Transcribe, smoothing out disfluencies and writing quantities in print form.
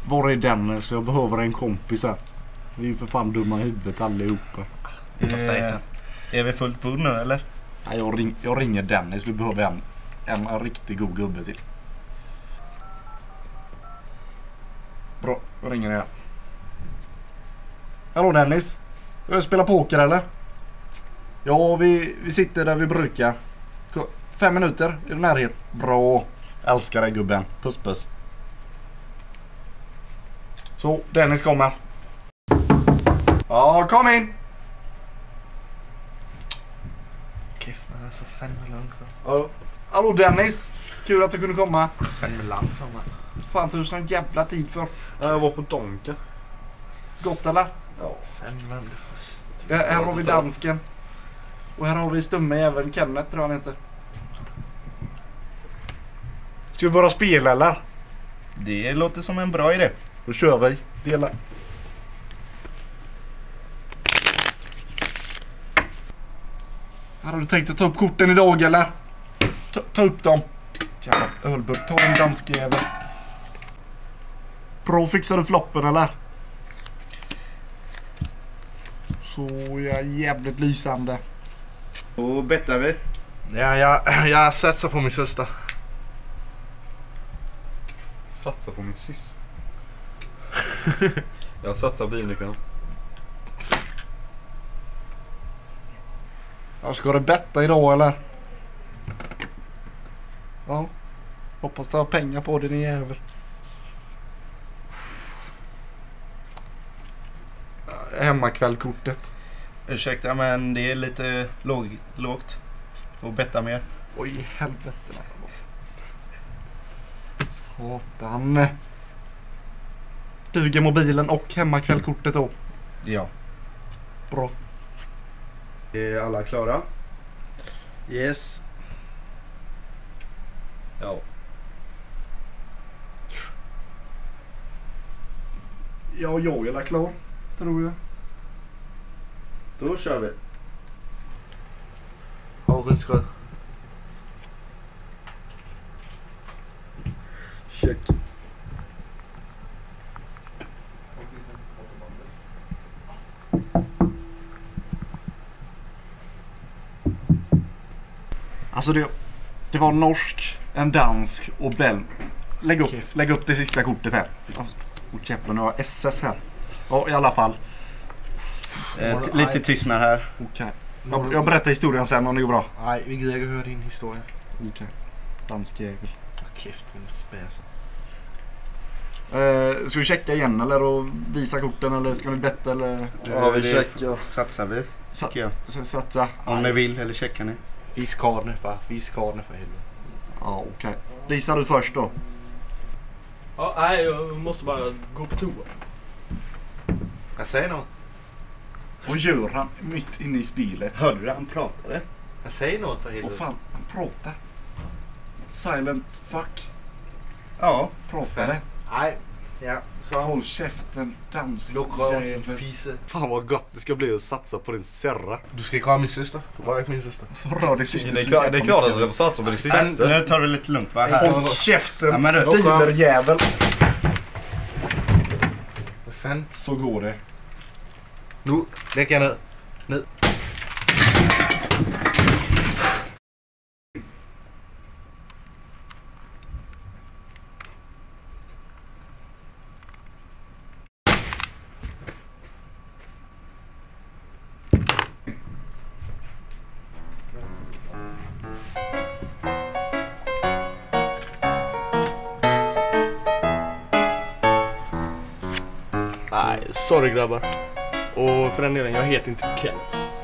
Var är Dennis? Jag behöver en kompis här. Vi är ju för fan dumma i huvudet allihopa. Är vi fullt bord nu eller? Nej, jag ringer Dennis. Vi behöver en riktigt god gubbe till. Bra, jag ringer dig här. Hallå Dennis. Jag spelar poker eller? Ja, vi sitter där vi brukar. 5 minuter i närhet. Bra. Älskar dig gubben. Puss puss. Så, Dennis kommer. Ja, kom in. Kiff, men alltså 5 långt så. Ja. Hallå Dennis. Kul att du kunde komma. 5 långt så man. Fan, tog du sån jävla tid för? Jag var på Donka. Gott eller? Ja. 5 långt först. Ja, här har vi dansken. Och här har vi stumme även Kenneth tror han inte. Ska vi börja spela eller? Det låter som en bra idé. Då kör vi. Dela. Har du tänkt att ta upp korten idag eller? Ta upp dem. Jävla ölburk. Ta en danskjävel. Bra, fixar du floppen eller? Så jag är jävligt lysande. Då bettar vi. Ja, jag satsar på min syster. Satsar på min syster? Jag satsar bilnyckeln. Jag ska du betta idag eller? Ja. Hoppas du har pengar på din jävel. Hemmakvällkortet. Ursäkta men det är lite lågt. Får betta mer. Oj, helvete. Satan. Duger mobilen och hemmakvällkortet då? Ja. Bra. Är alla klara? Yes. Ja. Ja, jag är klar. Tror jag. Då kör vi. Ja, det ska. Check. Alltså det var norsk, en dansk och belg. Lägg upp det sista kortet här. Och käpplen har SS här. Ja, i alla fall. Lite tystnad här. Okej. Jag berättar historien sen om det går bra. Nej, vi gillar höra din historia. Okej. Dansk jävel. Kift, men späsa. Ska vi checka igen eller och visa korten eller ska vi betta eller? Ja, vi checkar. Satsar vi. Satsa. Om ni vill eller checkar ni. Vis karne för helvete. Ja, okej. Visar du först då? Ja, nej, jag måste bara gå på toa. Jag säger något. Och gör han mitt inne i spelet? Hörde du han pratade? Jag säger något för helvete. Åh fan, han pratar. Silent fuck. Ja. Pratade. Nej. Ja, så Håll käften, dans. Lokal fise. Fan vad gott det ska bli att satsa på din serra. Du ska klara min syster. Var är min syster? Så rör dig syster. Det är klart att du ska få satsa på din syster. Nu tar du lite lugnt va? Här. Håll käften, Ja, men du- dealerjävel. Vad fan? Så går det. Nu, lägg jag ner. Nu. Nej, sorry grabbar. Och för den delen, jag heter inte Kenneth.